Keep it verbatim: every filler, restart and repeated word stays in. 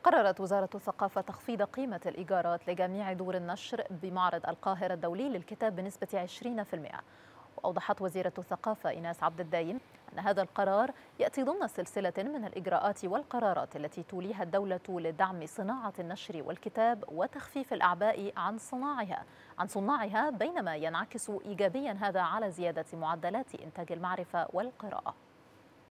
قررت وزارة الثقافة تخفيض قيمة الإيجارات لجميع دور النشر بمعرض القاهرة الدولي للكتاب بنسبة عشرين بالمئة. وأوضحت وزيرة الثقافة إيناس عبد الدايم أن هذا القرار يأتي ضمن سلسلة من الإجراءات والقرارات التي توليها الدولة لدعم صناعة النشر والكتاب وتخفيف الأعباء عن صناعها عن صناعها، بينما ينعكس إيجابيا هذا على زيادة معدلات إنتاج المعرفة والقراءة.